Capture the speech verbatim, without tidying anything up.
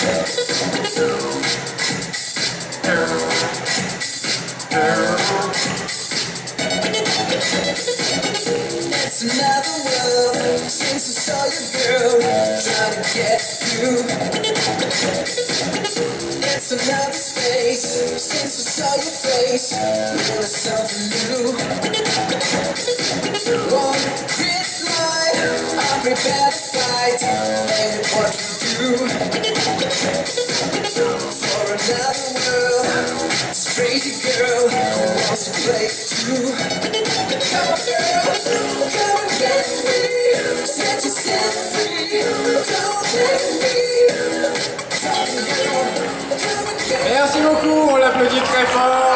It's another world since I saw you, girl, trying to get through. It's another space since I saw your face, feeling something new. One green light, I'm prepared to fight, and what you do for another world. This crazy girl who wants to play too. Come on, girl, come and get me. Set yourself free. Don't let me. Come on, girl, come and get me. Merci beaucoup, on l'applaudit très fort.